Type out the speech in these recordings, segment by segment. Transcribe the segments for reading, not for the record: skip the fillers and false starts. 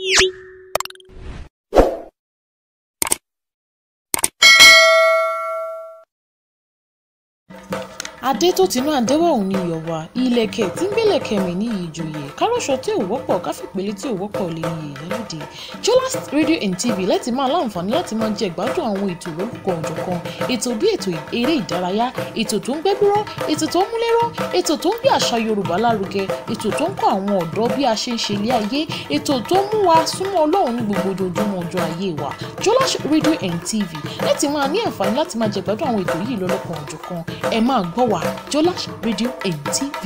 adé tó tinú àdéwà òun ni ìyọ̀wà ìlẹ̀kẹ̀ tí ń gbélẹ̀kẹ̀ mi ní ìjòyè kárọ̀ṣọ tí ò wọ́pọ̀ káfípele tí ò wọ́pọ̀ lè ní ìyálòdì Jollas Radio and TV láti máa láǹfààní láti máa jẹ ìgbádùn àwọn ètò lórúkọ ọ̀jọ̀kan ètò bí ètò eré ìdárayá ètò tó ń gbẹ́búrọ́ ètò tó ń múlẹ́rọ́ ètò tó ń gbé àṣà Yorùbá lárugẹ ètò tó ń kọ́ àwọn ọ̀dọ́ bí a ṣe ń ṣe ilé ayé ètò tó ń mú wa súnmọ́ Ọlọ́run ní gbogbo ojoojúmọ́ ọjọ́ ayé wa Jollas Radio and TV láti máa ní àǹfààní láti máa jẹ ìgbádùn àwọn ètò yìí lọ́lọ́kan ọ̀jọ̀kan ẹ máa gbọ́ wa Jollas Radio and TV.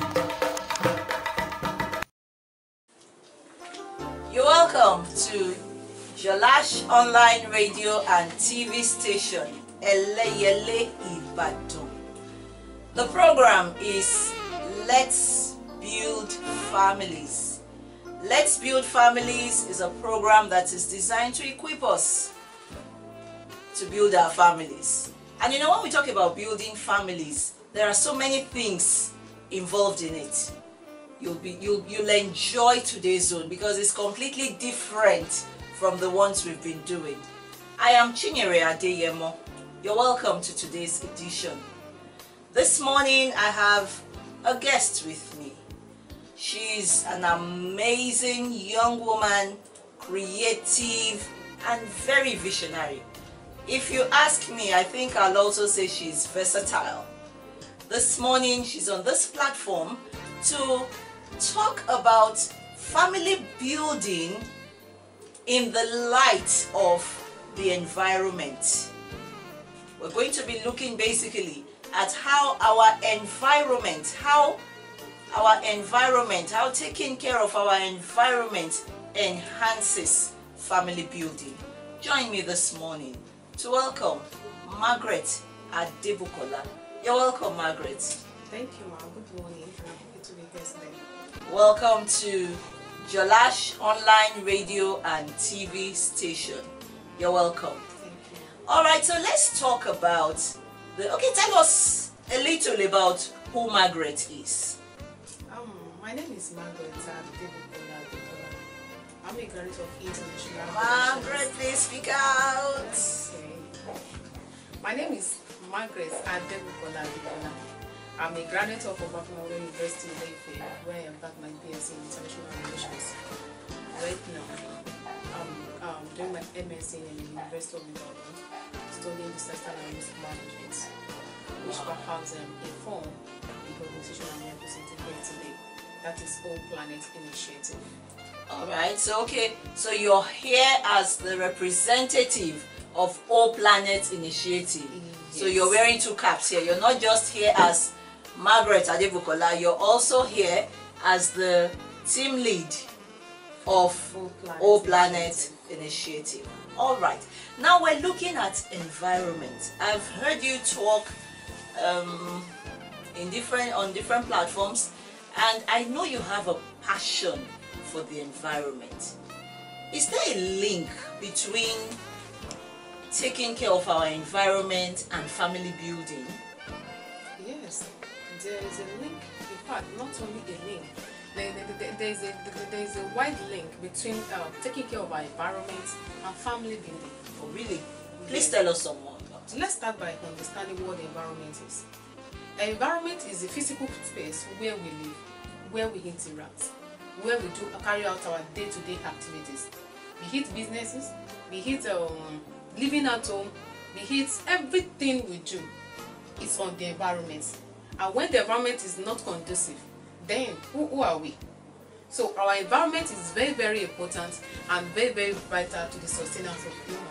You're welcome to Jollas Online Radio and TV station, Eleyele Ibadan. The program is Let's Build Families. Let's Build Families is a program that is designed to equip us to build our families. And you know, when we talk about building families, there are so many things involved in it. You'll enjoy today's zone because it's completely different from the ones we've been doing. I am Chinyere Adeyemo. You're welcome to today's edition. This morning I have a guest with me. She's an amazing young woman, creative and very visionary. If you ask me, I think I'll also say she's versatile. This morning she's on this platform to talk about family building in the light of the environment. We're going to be looking basically at how our environment, how taking care of our environment enhances family building. Join me this morning to welcome Margaret Adebukola. You're welcome, Margaret. Thank you, ma'am. Good morning. I'm happy to be here today. Welcome to Jollas Online Radio and TV station. You're welcome. Thank you. All right, so let's talk about tell us a little about who Margaret is. My name is Margaret Adebukola. I'm a graduate of International. Margaret, please speak out. Okay. My name is Margaret Adebukola. I'm a graduate of Obafemi University in Ife, where I got my BSc in International Relations. Right now, I'm doing my MSc in the University of Ibadan, studying disaster and risk management, which perhaps inform the organization I'm representing here today. That is All Planet Initiative. All right, so you're here as the representative of All Planet Initiative. Yes. So you're wearing two caps here. You're not just here as Margaret Adebukola, you're also here as the team lead of All Planet Initiative. All right, now we're looking at environment. I've heard you talk on different platforms, and I know you have a passion for the environment. Is there a link between taking care of our environment and family building? Yes, there is a link. In fact, not only a link, there is a wide link between taking care of our environment and family building. Oh, really? Please tell us some more about it. Let's start by understanding what the environment is. The environment is a physical space where we live, where we interact, where we carry out our day-to-day activities. Be it businesses, be it living at home, be it everything we do, it's on the environment. And when the environment is not conducive, then who are we? So our environment is very, very important and very, very vital to the sustenance of human.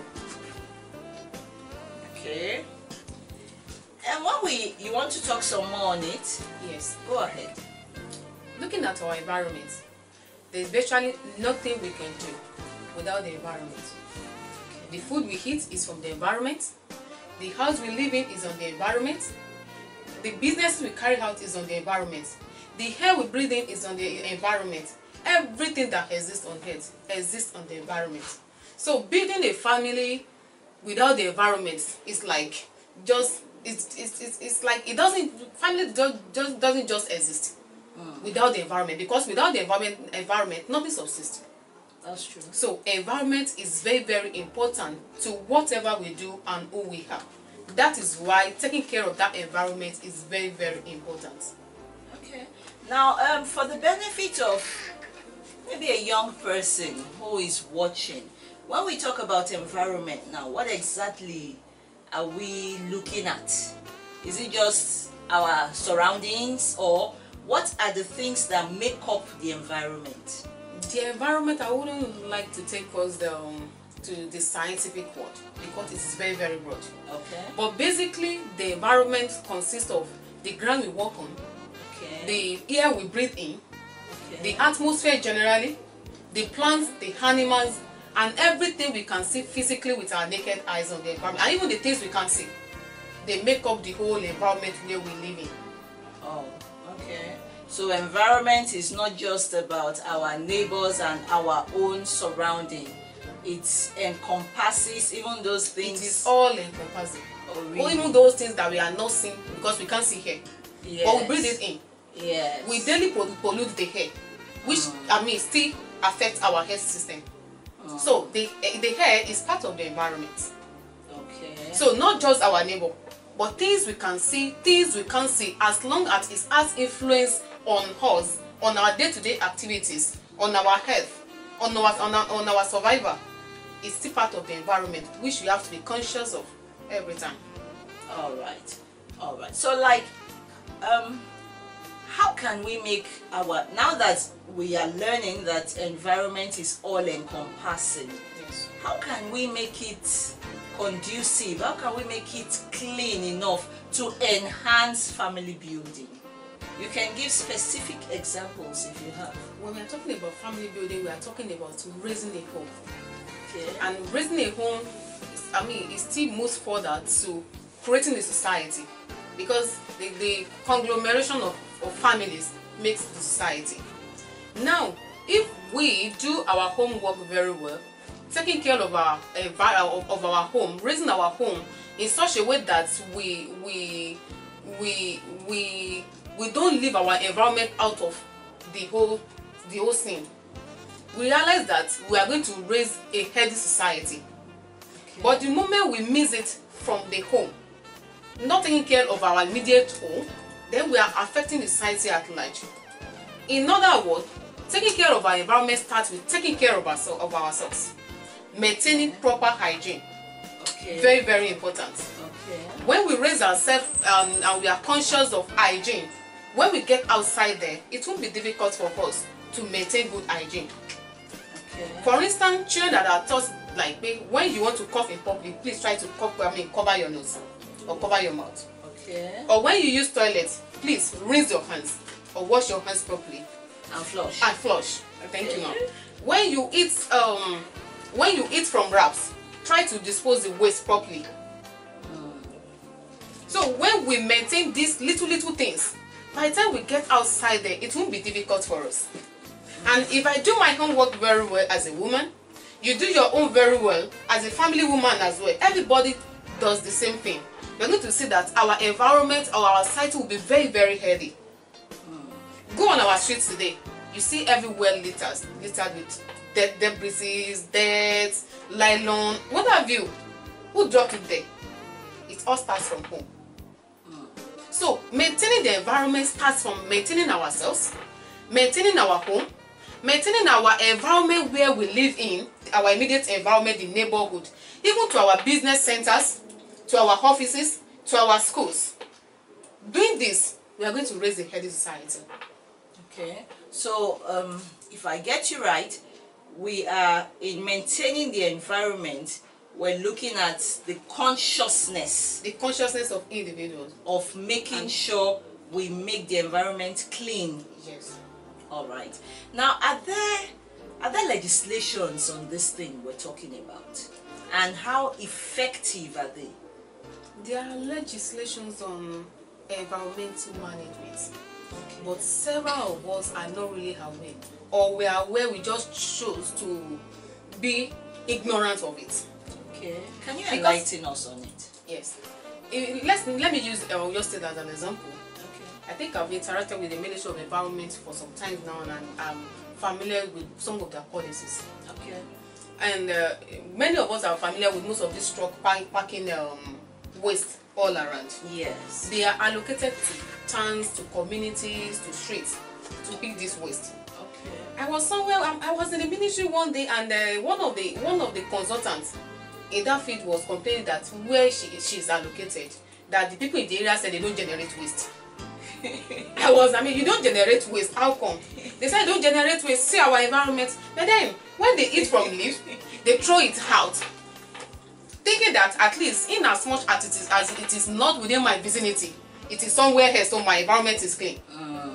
Okay. And when you want to talk some more on it? Yes. Go ahead. Looking at our environment, there's virtually nothing we can do without the environment. The food we eat is from the environment. The house we live in is on the environment. The business we carry out is on the environment. The air we breathe in is on the environment. Everything that exists on earth exists on the environment. So building a family without the environment is like it's like it doesn't doesn't just exist without the environment, because without the environment nothing subsists. That's true. So environment is very, very important to whatever we do and who we are. That is why taking care of that environment is very, very important. Okay. Now, for the benefit of maybe a young person who is watching, when we talk about environment now, what exactly are we looking at? Is it just our surroundings, or what are the things that make up the environment? The environment, I wouldn't like to take us to the scientific word because it is very, very broad. Okay. But basically, the environment consists of the ground we walk on, Okay. the air we breathe in, Okay. the atmosphere generally, the plants, the animals, and everything we can see physically with our naked eyes on the environment, and even the things we can't see. They make up the whole environment where we live in. Oh, okay. So environment is not just about our neighbors and our own surrounding. It encompasses even those things. It is all encompassing. Oh, Or really? even those things that we are not seeing because we can't see here. Yes. But we breathe it in. Yes. We daily pollute the air, which still affects our health system. So the air is part of the environment. Okay. So not just our neighbor, but things we can see, things we can't see, as long as it has influence on us, on our day-to-day activities, on our health, on our survival, it's still part of the environment, which we have to be conscious of every time. All right. All right. So like, how can we make our, now that we are learning that environment is all encompassing, Yes. how can we make it conducive? How can we make it clean enough to enhance family building? You can give specific examples if you have. When we are talking about family building, we are talking about raising a home. Okay. And raising a home, is still moves further to creating a society, because the conglomeration of families makes the society. Now, if we do our homework very well, taking care of our home, raising our home in such a way that we don't leave our environment out of the whole scene, we realize that we are going to raise a healthy society. Okay. But the moment we miss it from the home, not taking care of our immediate home, then we are affecting the society at large. In other words, taking care of our environment starts with taking care of ourselves. Maintaining proper hygiene. Okay. Very, very important. Okay. When we raise ourselves and we are conscious of hygiene, when we get outside there, it won't be difficult for us to maintain good hygiene. Okay. For instance, children that are taught, like, when you want to cough in public, please try to cover your nose or cover your mouth. Okay. Or when you use toilets, please rinse your hands or wash your hands properly And flush. and flush. Thank you, ma'am. When you eat from wraps, try to dispose the waste properly. So when we maintain these little things, by the time we get outside there, it won't be difficult for us. And if I do my homework very well as a woman, you do your own very well as a family woman as well. Everybody does the same thing. You're going to see that our environment or our society will be very, very healthy. Go on our streets today, you see everywhere littered with debris, dirt, nylon, what have you. Who dropped it there? It all starts from home. So maintaining the environment starts from maintaining ourselves, maintaining our home, maintaining our environment where we live in, our immediate environment, the neighborhood, even to our business centers, to our offices, to our schools. Doing this, we are going to raise a healthy society. Okay. So if I get you right, we are in maintaining the environment. We're looking at the consciousness The consciousness of individuals. of making sure we make the environment clean. Yes. All right. Now, are there legislations on this thing we're talking about, and how effective are they? There are legislations on environmental management, but several of us are not really aware, or we are aware, we just chose to be ignorant of it. Okay. Can you Because- enlighten us on it? Yes. Let me use your state as an example. Okay. I think I've interacted with the Ministry of Environment for some time now, and I'm familiar with some of their policies. Okay. And many of us are familiar with most of this truck packing waste all around. Yes. They are allocated to towns, to communities, to streets to pick this waste. Okay. I was somewhere. I was in the ministry one day, and one of the consultants in that field was complaining that where she is allocated, that the people in the area said they don't generate waste. I mean, you don't generate waste. How come? They said don't generate waste. See our environment. But then when they eat from leaf, they throw it out, thinking that at least in as much as it is not within my vicinity, it is somewhere else, so my environment is clean.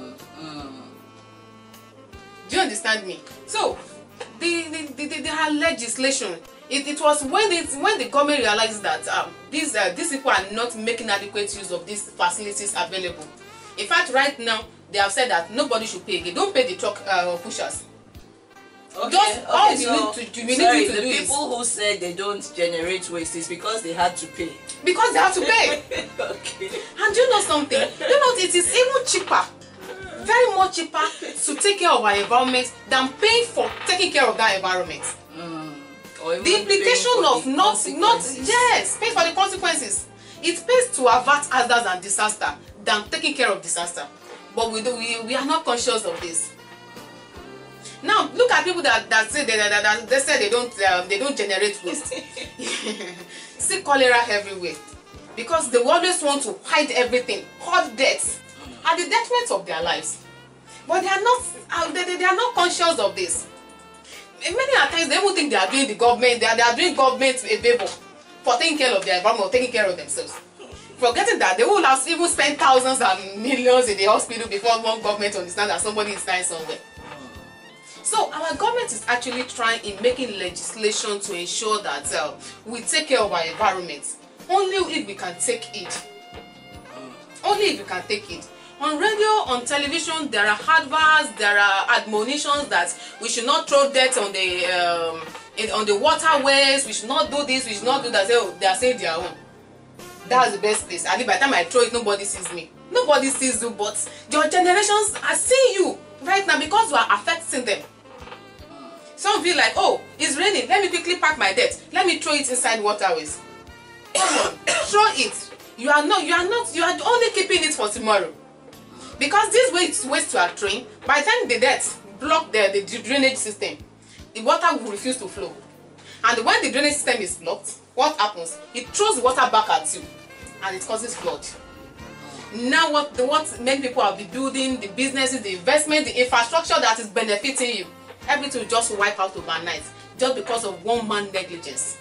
Do you understand me? So they had legislation. It was when the government realized that these people are not making adequate use of these facilities available. In fact, right now they have said that nobody should pay. They don't pay the truck pushers. Okay. Just all you need to do the is, people who said they don't generate waste is because they had to pay. because they have to pay. Okay. And do you know something? You know, it is even cheaper, very much cheaper to take care of our environment than paying for taking care of that environment. Or even The implication paying for of the not consequences. yes, pay for the consequences. It pays to avert hazards and disaster than taking care of disaster. But we are not conscious of this. Now look at people that say they say they don't generate waste. See cholera everywhere because they always want to hide everything, hide deaths at the detriment of their lives. But they are not conscious of this. Many times they even think they are doing the government, they are doing government a favor for taking care of their environment or taking care of themselves. Forgetting that they will have even spent thousands and millions in the hospital before one government understand that somebody is dying somewhere. So our government is actually trying in making legislation to ensure that we take care of our environment. Only if we can take it. Only if we can take it. On radio, on television, there are adverts, there are admonitions that we should not throw dirt on the waterways. We should not do this. We should not do that. They are saying their own. That's the best place. And by the time I throw it, nobody sees me. Nobody sees you, but your generations are seeing you right now because you are affecting them. Some feel like, oh, it's raining. Let me quickly pack my dirt. Let me throw it inside waterways. Come on, throw it. You are only keeping it for tomorrow. Because this waste you are throwing, by the time the dirt block the drainage system, the water will refuse to flow. And when the drainage system is blocked, what happens? It throws the water back at you, and it causes flood. Now what many people have been building, the businesses, the investment, the infrastructure that is benefiting you, everything will just wipe out overnight just because of one man's negligence.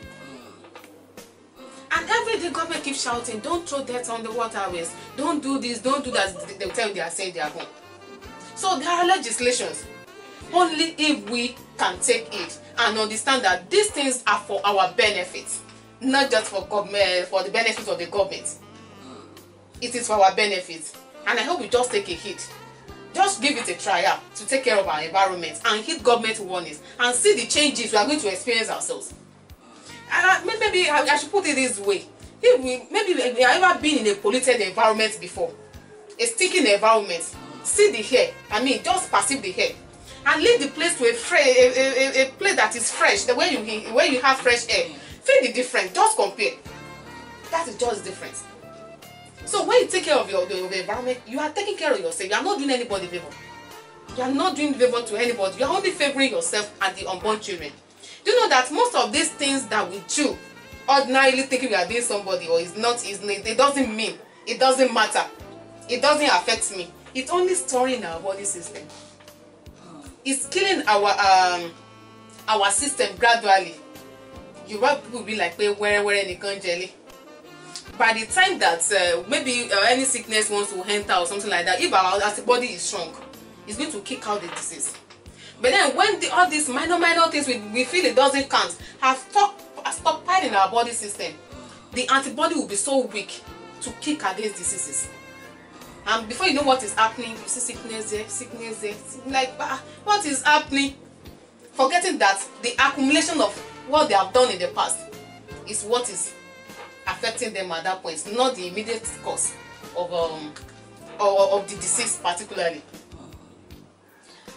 And every day government keeps shouting, don't throw dirt on the waterways, don't do this, don't do that. They will tell you they are saying they are going. So there are legislations. Only if we can take it and understand that these things are for our benefit, not just for government, for the benefit of the government. It is for our benefit. And I hope we just take a hit. Just give it a trial to take care of our environment and hit government warnings and see the changes we are going to experience ourselves. And maybe I should put it this way. Maybe we have ever been in a polluted environment before, a stinking environment, see the air, just perceive the air, and leave the place to a place that is fresh, the way you have fresh air. Feel the difference, just compare. That is just different. So when you take care of your environment, you are taking care of yourself. You are not doing anybody favor. You are not doing favor to anybody. You are only favoring yourself and the unborn children. Do you know that most of these things that we do, ordinarily thinking we are doing somebody or is not, it doesn't mean, it doesn't matter, it doesn't affect me. It's only storing our body system. It's killing our system gradually. You want people to be like, where any jelly. By the time that maybe any sickness wants to enter or something like that, if our body is strong, it's going to kick out the disease. But then when all these minor things we feel it doesn't count, have stockpiled in our body system, the antibody will be so weak to kick against diseases. And before you know what is happening, you see sickness there, like what is happening? Forgetting that the accumulation of what they have done in the past is what is affecting them at that point, not the immediate cause of the disease particularly.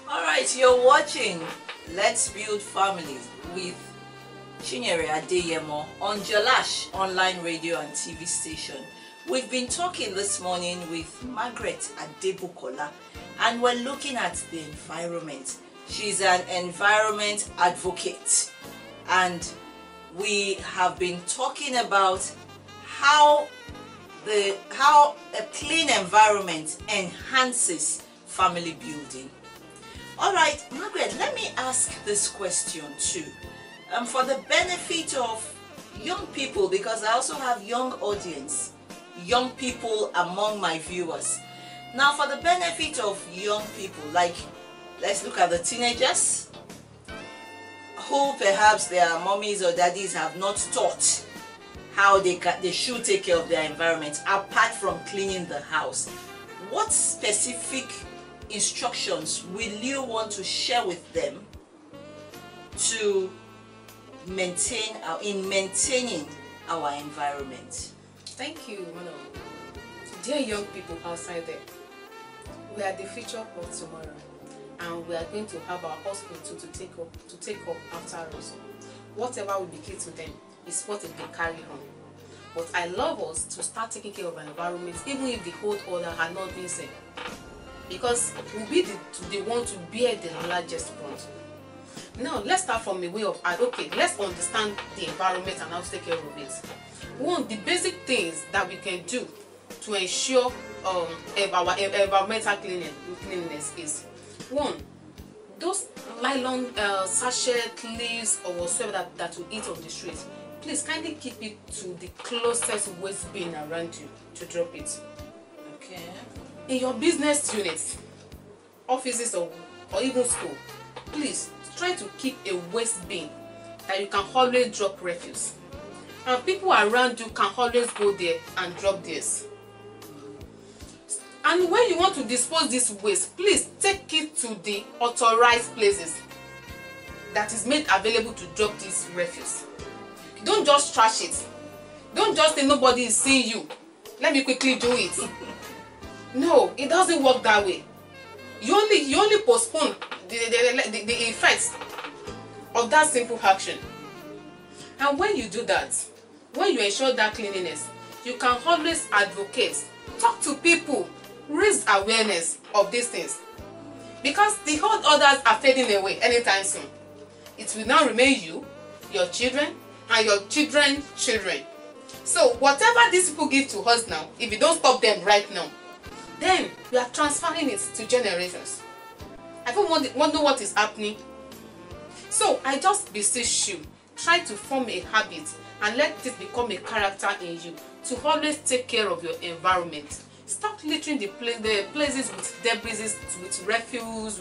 Alright, you're watching Let's Build Families with Chinyere Adeyemo on Jolash online radio and TV station. We've been talking this morning with Margaret Adebukola, and we're looking at the environment. She's an environment advocate, and we have been talking about how a clean environment enhances family building. All right, Margaret, let me ask this question too, for the benefit of young people, because I also have young audience, young people among my viewers. Now, for the benefit of young people, like let's look at the teenagers who perhaps their mommies or daddies have not taught how they should take care of their environment apart from cleaning the house. What specific instructions will you want to share with them to maintaining our environment? Thank you, Madam. Dear young people outside there, we are the future of tomorrow, and we are going to have our hospital to take up after us. Whatever will be key to them is what they can carry on. But I love us to start taking care of our environment, even if the whole order had not been said, because we'll be the one to bear the largest brunt. Now, let's start from a way of, okay, let's understand the environment and how to take care of it. One, the basic things that we can do to ensure our environmental cleanliness is, one, those nylon sachet leaves or whatsoever that you eat on the street, please kindly keep it to the closest waste bin around you to drop it. Okay. In your business units, offices or even school, please try to keep a waste bin that you can always drop refuse, and people around you can always go there and drop theirs. And when you want to dispose this waste, please take it to the authorized places that is made available to drop this refuse. Don't just trash it. Don't just say nobody is seeing you, let me quickly do it. No, it doesn't work that way. You only postpone the effects of that simple action. And when you do that, when you ensure that cleanliness, you can always advocate, talk to people, raise awareness of these things, because the whole others are fading away anytime soon. It will now remain you, your children, and your children's children. So whatever these people give to us now, if you don't stop them right now, then we are transferring it to generations. I don't want to know what is happening. So I just beseech you, try to form a habit and let this become a character in you to always take care of your environment. Stop littering the places with debris, with refuse,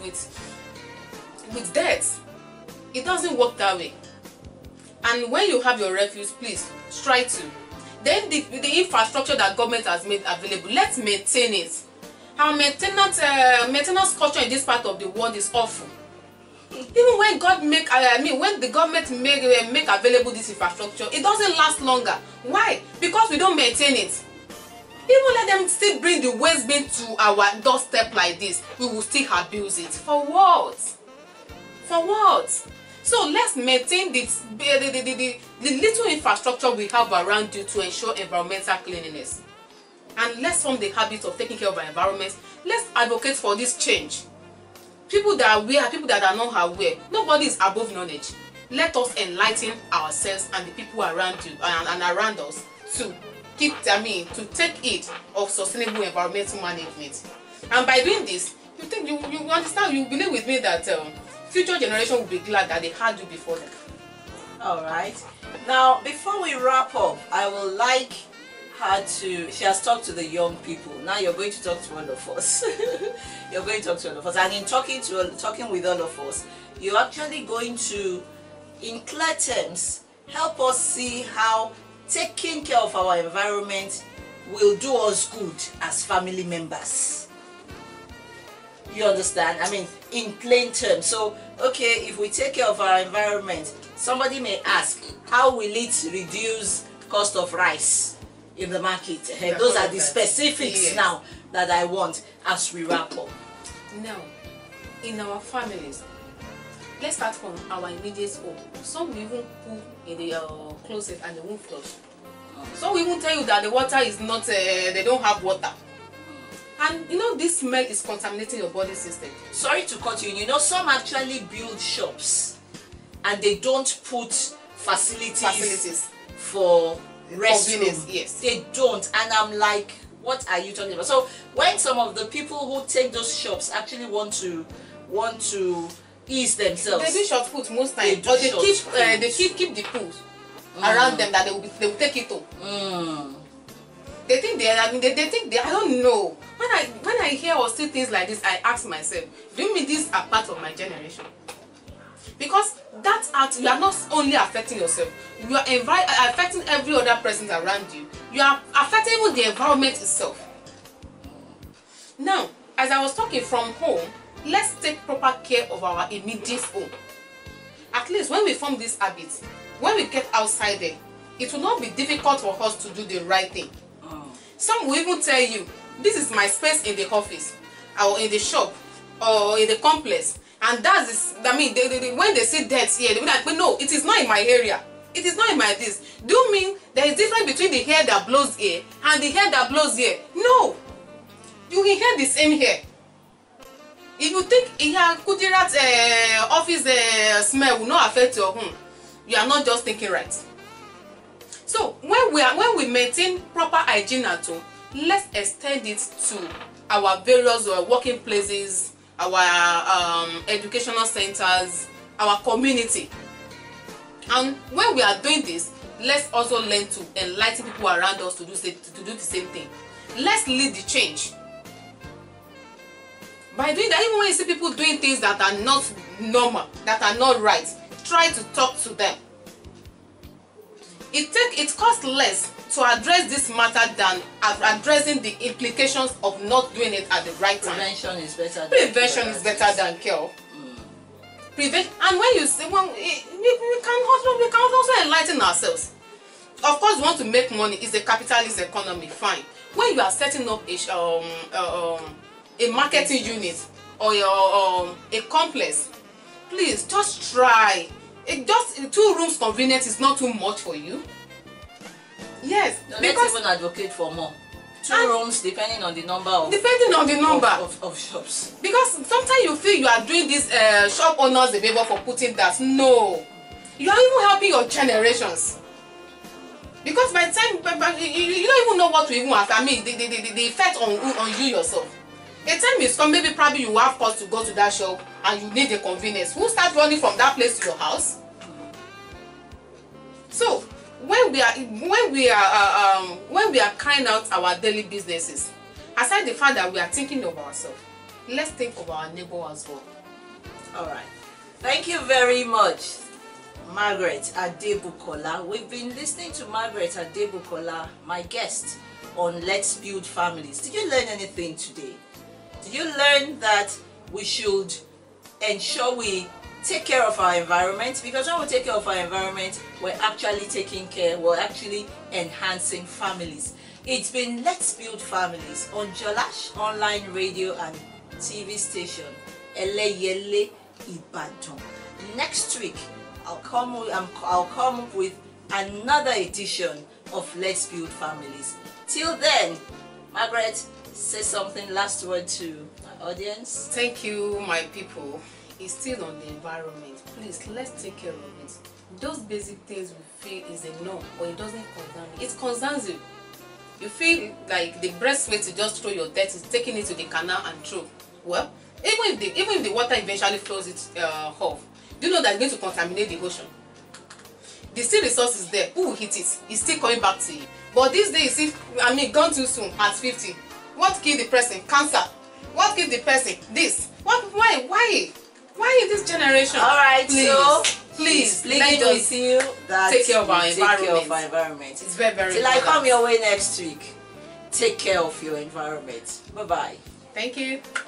with dirt. It doesn't work that way. And when you have your refuse, please try to. Then the infrastructure that government has made available, let's maintain it. Our maintenance culture in this part of the world is awful. Even when when the government make available this infrastructure, it doesn't last longer. Why? Because we don't maintain it. Even let them still bring the waste bin to our doorstep like this, we will still abuse it. For what? For what? So let's maintain the little infrastructure we have around you to ensure environmental cleanliness. And let's form the habit of taking care of our environment. Let's advocate for this change. People that are aware, people that are not aware, nobody is above knowledge. Let us enlighten ourselves and the people around you and around us to to take it of sustainable environmental management. And by doing this, you understand, you believe with me that future generation will be glad that they had you before them. All right. Now, before we wrap up, I would like her to. She has talked to the young people. Now you're going to talk to all of us. You're going to talk to all of us, and in talking with all of us, you're actually going to, in clear terms, help us see how taking care of our environment will do us good as family members. You understand? I mean, in plain terms. So, okay, if we take care of our environment, somebody may ask, how will it reduce cost of rice in the market? Those are the specifics now that I want as we wrap up. Now, in our families. Let's start from our immediate home. Some will even put in the closet and they won't flush. Some will even tell you that the water is not, they don't have water. And you know, this smell is contaminating your body system. Sorry to cut you. You know, some actually build shops and they don't put facilities for restroom. Yes. They don't. And I'm like, what are you talking about? So when some of the people who take those shops actually want to ease themselves, they do short put most times, but they keep the pools around them that they will take it home. They think they think I don't know. When I hear or see things like this, I ask myself, do you mean these are part of my generation? Because that act, you are not only affecting yourself, you are affecting every other person around you. You are affecting even the environment itself. Now, as I was talking from home, let's take proper care of our immediate home. At least when we form this habit, when we get outside there, it will not be difficult for us to do the right thing. Some will even tell you, this is my space in the office, or in the shop, or in the complex. And that is, I mean, when they see dirt here, they'll be like, but no, it is not in my area. It is not in my this. Do you mean there is difference between the hair that blows here and the hair that blows here? No. You can hear the same hair. If you think Kudirat office smell will not affect your home, you are not just thinking right. So when we maintain proper hygiene at home, let's extend it to our various working places, our educational centers, our community. And when we are doing this, let's also learn to enlighten people around us to do the same thing. Let's lead the change. By doing that, even when you see people doing things that are not normal, that are not right, try to talk to them. It costs less to address this matter than addressing the implications of not doing it at the right time. Prevention is better. Prevention is better than cure. And when you say, well, we can also enlighten ourselves. Of course, we want to make money. It's a capitalist economy. Fine. When you are setting up a marketing unit or a complex, please just try. Just 2 rooms convenient is not too much for you. Yes, no, let's even advocate for more. 2 rooms depending on the number of shops. Because sometimes you feel you are doing these shop owners a favor for putting that. No, you are even helping your generations. Because by the time you don't even know what to even ask. I mean, the effect on you yourself. A time is come, maybe probably you have cost to go to that shop and you need the convenience. Who start running from that place to your house? So when we are carrying out our daily businesses, aside the fact that we are thinking of ourselves, let's think of our neighbor as well. All right. Thank you very much, Margaret Adebukola. We've been listening to Margaret Adebukola, my guest on Let's Build Families. Did you learn anything today? Did you learn that we should ensure we take care of our environment? Because when we take care of our environment, we're actually we're actually enhancing families. It's been Let's Build Families on Jolash Online Radio and TV station, Eleyele Ibadan. Next week, I'll come up with another edition of Let's Build Families. Till then, Margaret, say something, last word to my audience. Thank you, my people. It's still on the environment. Please, let's take care of it. Those basic things we feel is a no, or it doesn't concern you. It concerns you. You feel like the best way to just throw your dirt is taking it to the canal and throw. Well, even if the water eventually flows it off, do you know that it's going to contaminate the ocean? The sea resource is there. Who will hit it? It's still coming back to you. But these days, gone too soon at 50. What killed the person? Cancer. What killed the person? This. Why in this generation? All right, please, let with you that take care of our environment. It's very, very Till important. I come your way next week, take care of your environment. Bye-bye. Thank you.